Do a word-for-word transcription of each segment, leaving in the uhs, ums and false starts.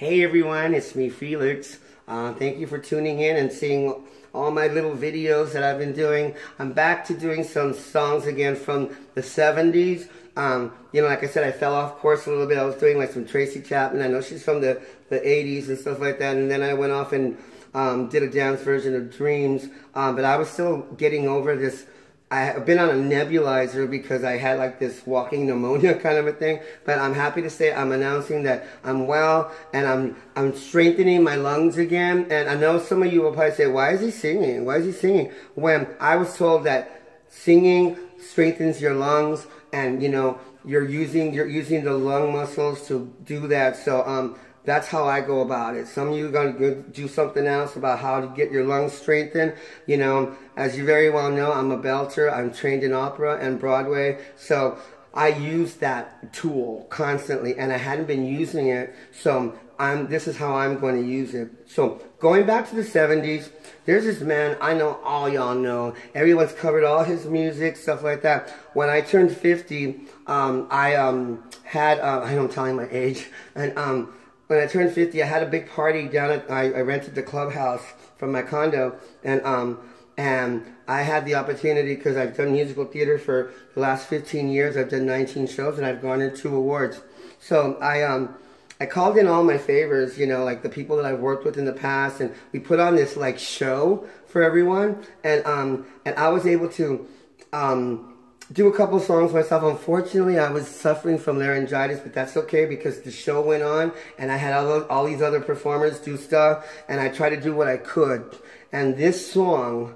Hey everyone, it's me Felix. Uh, thank you for tuning in and seeing all my little videos that I've been doing. I'm back to doing some songs again from the seventies. Um, you know, like I said, I fell off course a little bit. I was doing like some Tracy Chapman. I know she's from the, the eighties and stuff like that. And then I went off and um, did a dance version of Dreams. Um, but I was still getting over this. I've been on a nebulizer because I had like this walking pneumonia kind of a thing. But I'm happy to say I'm announcing that I'm well and I'm I'm strengthening my lungs again. And I know some of you will probably say, why is he singing? Why is he singing? When I was told that singing strengthens your lungs and, you know, you're using you're using the lung muscles to do that. So um that's how I go about it. Some of you are going to do something else about how to get your lungs strengthened. You know, as you very well know, I'm a belter. I'm trained in opera and Broadway. So I use that tool constantly, and I hadn't been using it. So I'm, this is how I'm going to use it. So going back to the seventies, there's this man I know all y'all know. Everyone's covered all his music, stuff like that. When I turned fifty, um, I um, had, uh, I know I'm telling my age, and um, when I turned fifty, I had a big party down at, I, I rented the clubhouse from my condo, and um, and I had the opportunity, because I've done musical theater for the last fifteen years, I've done nineteen shows, and I've garnered two awards. So I, um, I called in all my favors, you know, like the people that I've worked with in the past, and we put on this like show for everyone, and um, and I was able to, um, do a couple songs myself. Unfortunately, I was suffering from laryngitis, but that's okay because the show went on and I had all, those, all these other performers do stuff, and I tried to do what I could. And this song,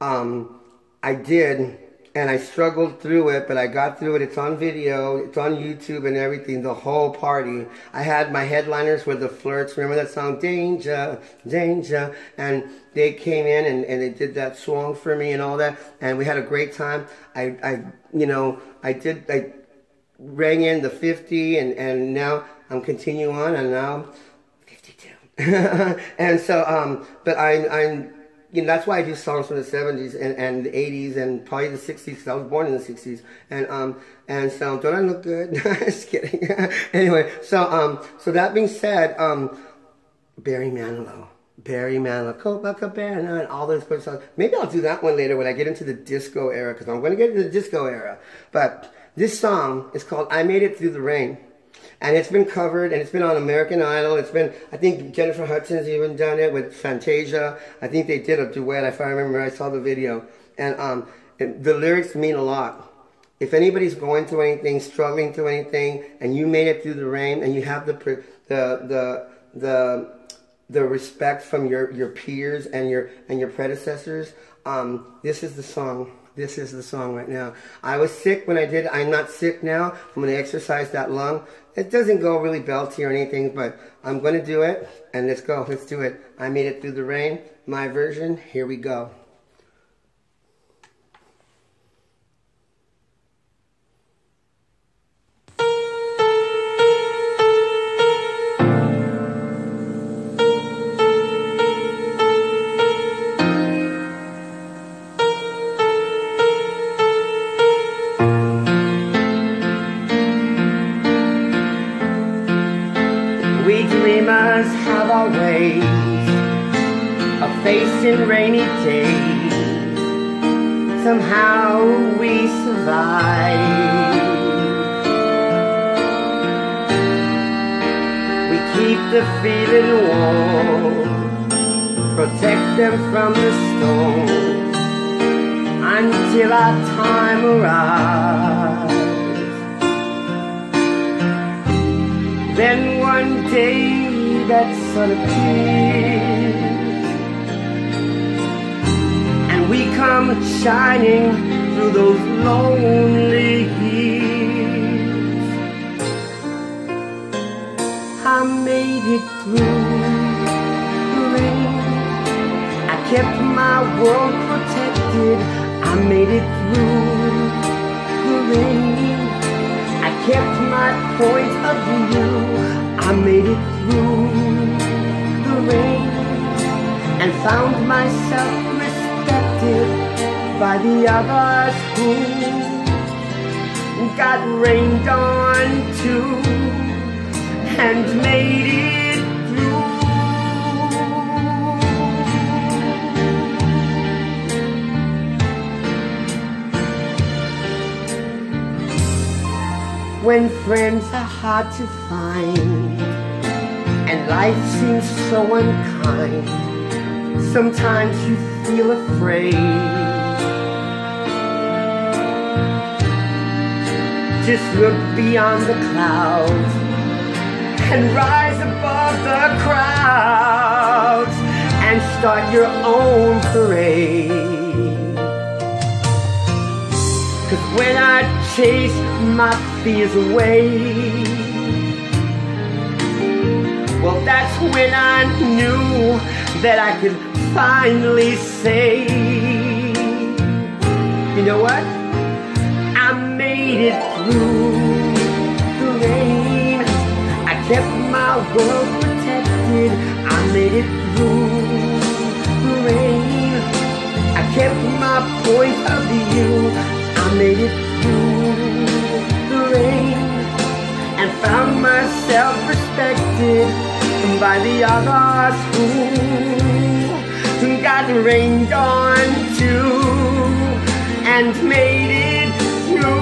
um, I did, and I struggled through it, but I got through it. It's on video, it's on YouTube and everything, the whole party. I had my headliners were the Flirts. Remember that song, Danger, Danger? And they came in and, and they did that song for me and all that, and we had a great time. I, I you know, I did, I rang in the fifty, and, and now I'm continuing on, and now I'm fifty-two. And so, um, but I, I'm, you know, that's why I do songs from the seventies and, and the eighties and probably the sixties, because I was born in the sixties. And um and so, don't I look good? Just kidding. Anyway, so um so that being said, um Barry Manilow. Barry Manilow, Copacabana, and all those good songs. Maybe I'll do that one later when I get into the disco era, because I'm going to get into the disco era. But this song is called I Made It Through the Rain. And it's been covered, and it's been on American Idol. It's been, I think Jennifer Hudson's even done it with Fantasia. I think they did a duet, if I remember, I saw the video. And um, it, the lyrics mean a lot. If anybody's going through anything, struggling through anything, and you made it through the rain, and you have the the the the the respect from your your peers and your and your predecessors, um, this is the song. This is the song right now. I was sick when I did it. I'm not sick now. I'm going to exercise that lung. It doesn't go really belty or anything, but I'm going to do it. And let's go. Let's do it. I Made It Through the Rain. My version. Here we go. We dreamers have our ways of facing rainy days. Somehow we survive. We keep the feeling warm, protect them from the storm, until our time arrives. Then one day that sun appears, and we come shining through those lonely years. I made it through the rain. I kept my world protected. I made it through the rain. I kept my point of view. I made it through the rain and found myself respected by the others who got rained on too and made it when friends are hard to find and life seems so unkind, sometimes you feel afraid. Just look beyond the clouds and rise above the crowds and start your own parade. 'Cause when I chase my fears away, well, that's when I knew that I could finally say, you know what? I made it through the rain. I kept my world protected. I made it through the rain. I kept my point of view. I made it through the rain and found myself respected by the others who got rained on too and made it through.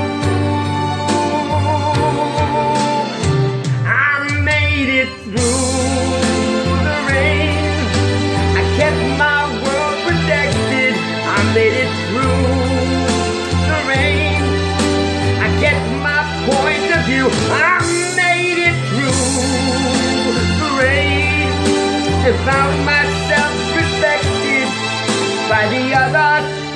I made it through the rain. I kept my world protected. I made it through the rain. I kept my point of view. I made it through the rain and found myself respected by the others